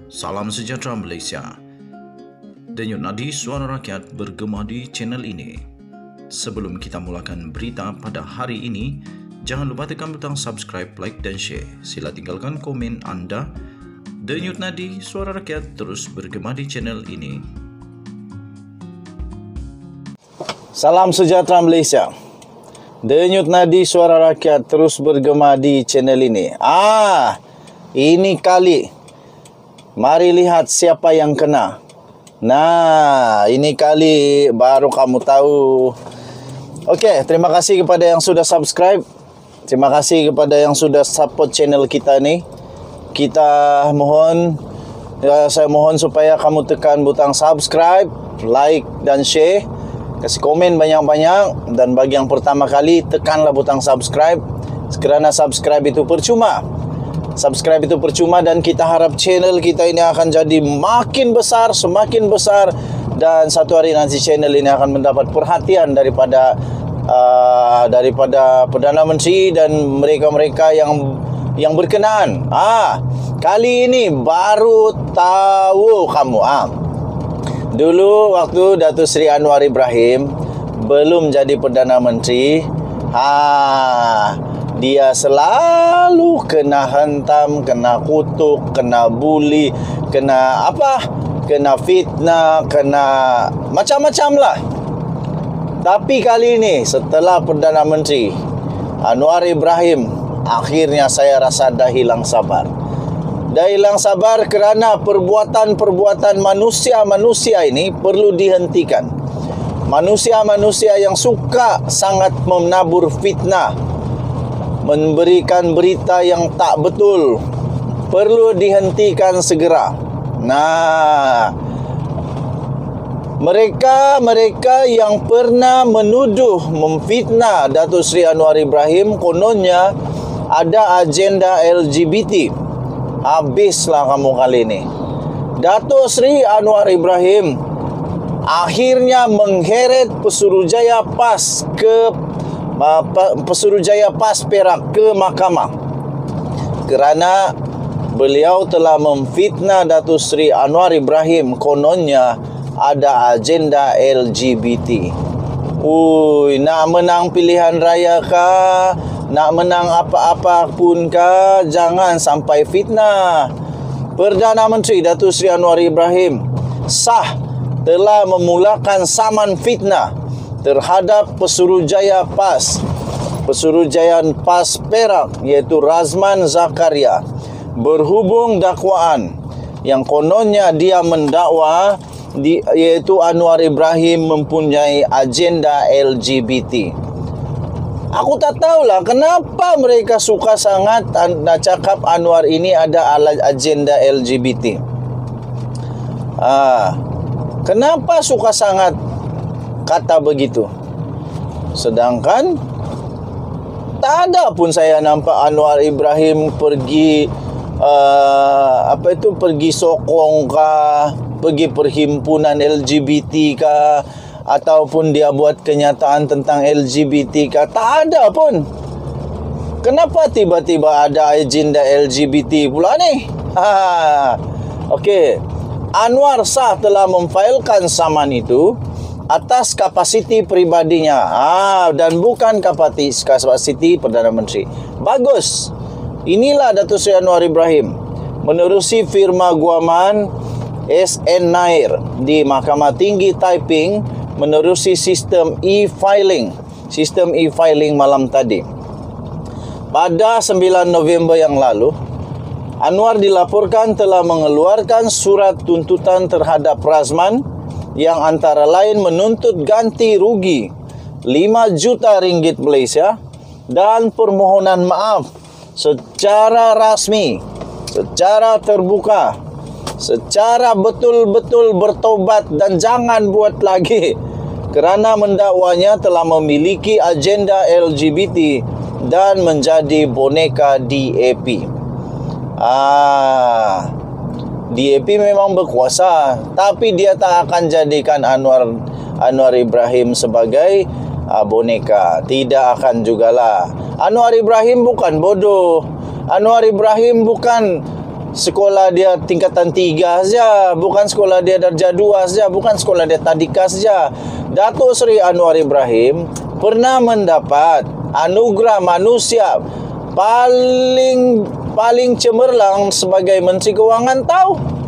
Salam sejahtera Malaysia. Denyut nadi suara rakyat bergema di channel ini. Sebelum kita mulakan berita pada hari ini, jangan lupa tekan butang subscribe, like dan share. Sila tinggalkan komen anda. Denyut nadi suara rakyat terus bergema di channel ini. Salam sejahtera Malaysia. Denyut nadi suara rakyat terus bergema di channel ini. Ini kali. Mari lihat siapa yang kena. Nah, ini kali baru kamu tahu. Okey, terima kasih kepada yang sudah subscribe. Terima kasih kepada yang sudah support channel kita ni. Kita mohon, saya mohon supaya kamu tekan butang subscribe, like dan share. Kasih komen banyak-banyak. Dan bagi yang pertama kali, tekanlah butang subscribe. Kerana subscribe itu percuma. Subscribe itu percuma dan kita harap channel kita ini akan jadi makin besar, semakin besar. Dan satu hari nanti channel ini akan mendapat perhatian daripada Perdana Menteri dan mereka-mereka yang berkenaan. Kali ini baru tahu kamu. Dulu waktu Datuk Seri Anwar Ibrahim belum jadi Perdana Menteri, dia selalu kena hentam, kena kutuk, kena bully, kena fitnah, kena macam-macam lah. Tapi kali ini setelah Perdana Menteri Anwar Ibrahim, akhirnya saya rasa dah hilang sabar. Dah hilang sabar kerana perbuatan-perbuatan manusia-manusia ini perlu dihentikan. Manusia-manusia yang suka sangat menabur fitnah, memberikan berita yang tak betul, perlu dihentikan segera. Mereka yang pernah menuduh, memfitnah Datuk Seri Anwar Ibrahim, kononnya ada agenda LGBT. Habislah kamu kali ini. Datuk Seri Anwar Ibrahim akhirnya mengheret Pesuruhjaya PAS Perak ke mahkamah kerana beliau telah memfitnah Datuk Seri Anwar Ibrahim, kononnya ada agenda LGBT. Nak menang pilihan raya kah, nak menang apa-apa pun kah, jangan sampai fitnah. Perdana Menteri Datuk Seri Anwar Ibrahim telah memulakan saman fitnah terhadap Pesuruhjaya PAS Perak, iaitu Razman Zakaria, berhubung dakwaan yang kononnya dia mendakwa iaitu Anwar Ibrahim mempunyai agenda LGBT. Aku tak tahulah kenapa mereka suka sangat nak cakap Anwar ini ada agenda LGBT. Kenapa suka sangat kata begitu? Sedangkan tak ada pun saya nampak Anwar Ibrahim pergi pergi sokong kah, pergi perhimpunan LGBT kah, ataupun dia buat kenyataan tentang LGBT kah. Tak ada pun. Kenapa tiba-tiba ada agenda LGBT pula ni? Okey. Anwar telah memfailkan saman itu atas kapasiti pribadinya, dan bukan kapasiti Perdana Menteri. Bagus. Inilah Datuk Seri Anwar Ibrahim menerusi firma guaman SN Nair di Mahkamah Tinggi Taiping, menerusi sistem e-filing malam tadi. Pada 9 November yang lalu, Anwar dilaporkan telah mengeluarkan surat tuntutan terhadap Razman yang antara lain menuntut ganti rugi 5 juta ringgit Malaysia dan permohonan maaf secara rasmi, secara terbuka, secara betul-betul bertobat dan jangan buat lagi kerana mendakwanya telah memiliki agenda LGBT dan menjadi boneka DAP. DAP memang berkuasa, tapi dia tak akan jadikan Anwar Ibrahim sebagai boneka. Tidak akan jugalah. Anwar Ibrahim bukan bodoh. Anwar Ibrahim bukan sekolah dia tingkatan 3 saja, bukan sekolah dia darjah 2 saja, bukan sekolah dia tadika saja. Datuk Seri Anwar Ibrahim pernah mendapat anugerah manusia paling cemerlang sebagai Menteri Kewangan tahu.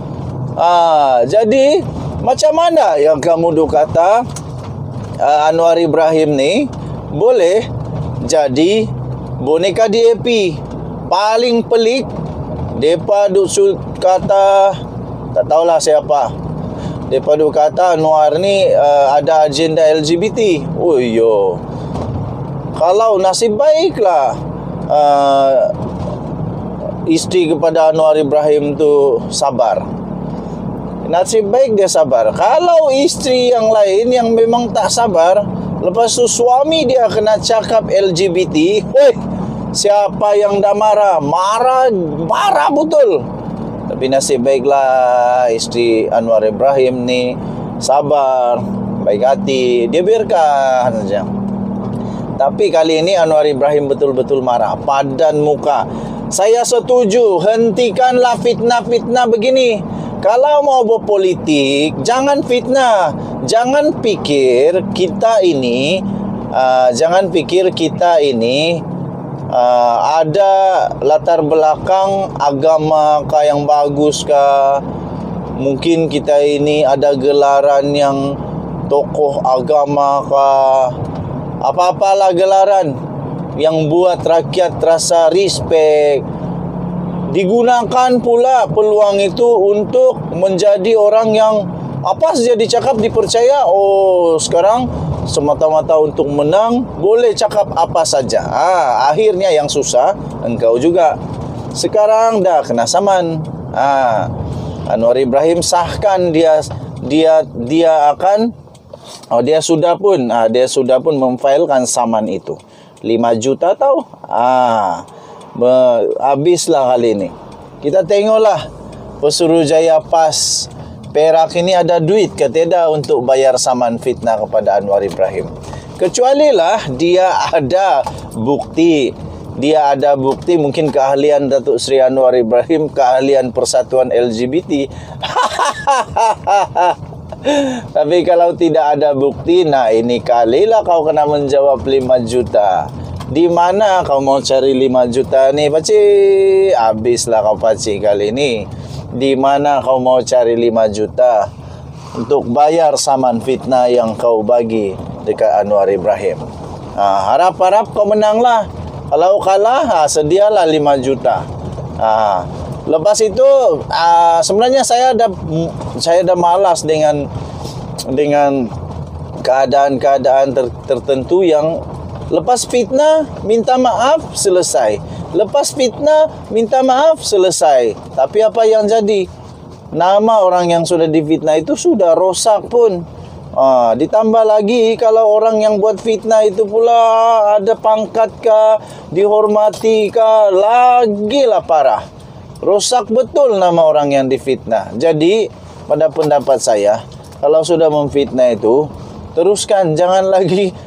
Jadi macam mana yang kamu kata Anwar Ibrahim ni boleh jadi boneka DAP paling pelik. Depa duk kata, tak tahulah siapa, depa duk kata Anwar ni ada agenda LGBT. Oh yo, kalau nasib baiklah isteri kepada Anwar Ibrahim tu sabar, nasib baik dia sabar. Kalau isteri yang lain yang memang tak sabar, lepas tu suami dia kena cakap LGBT, siapa yang dah marah? Marah betul. Tapi nasib baiklah isteri Anwar Ibrahim ni sabar, baik hati, dia biarkan saja. Tapi kali ini Anwar Ibrahim betul-betul marah, padan muka. Saya setuju, hentikanlah fitnah-fitnah begini. Kalau mau berpolitik, jangan fitnah. Jangan pikir kita ini ada latar belakang agama kah yang bagus kah. Mungkin kita ini ada gelaran yang tokoh agama kah, apa-apalah gelaran yang buat rakyat rasa respect. Digunakan pula peluang itu untuk menjadi orang yang apa saja dicakap dipercaya. Oh, sekarang semata-mata untuk menang boleh cakap apa saja. Akhirnya yang susah engkau juga. Sekarang dah kena saman. Anwar Ibrahim sahkan dia sudah pun memfailkan saman itu 5 juta tahu. Habislah kali ini. Kita tengoklah Pesuruhjaya PAS Perak ini ada duit ke tidak untuk bayar saman fitnah kepada Anwar Ibrahim. Kecualilah dia ada bukti. Mungkin keahlian Datuk Seri Anwar Ibrahim, keahlian persatuan LGBT. Tapi kalau tidak ada bukti, nah ini kalilah kau kena menjawab 5 juta. Di mana kau mau cari 5 juta ni, Pakcik? Habislah kau, Pakcik, kali ini. Di mana kau mau cari 5 juta untuk bayar saman fitnah yang kau bagi dekat Anwar Ibrahim? Harap-harap kau menanglah. Kalau kalah, sedialah 5 juta. Lepas itu, sebenarnya saya dah malas dengan keadaan-keadaan tertentu yang lepas fitnah minta maaf selesai, lepas fitnah minta maaf selesai. Tapi apa yang jadi? Nama orang yang sudah difitnah itu sudah rosak pun. Ditambah lagi kalau orang yang buat fitnah itu pula ada pangkat kah, dihormati kah, lagilah parah. Rosak betul nama orang yang difitnah. Jadi pada pendapat saya, kalau sudah memfitnah itu teruskan, jangan lagi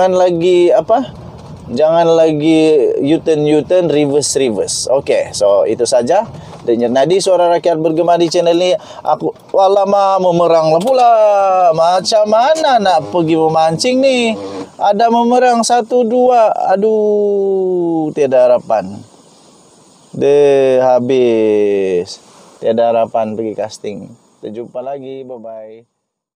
U-turn, reverse. Okey, so itu saja. Denyut nadi suara rakyat bergema di channel ni. Aku walama memerang lah pula. Macam mana nak pergi memancing ni? Ada memerang 1, 2. Aduh, tiada harapan. Habis. Tiada harapan pergi casting. Kita jumpa lagi. Bye-bye.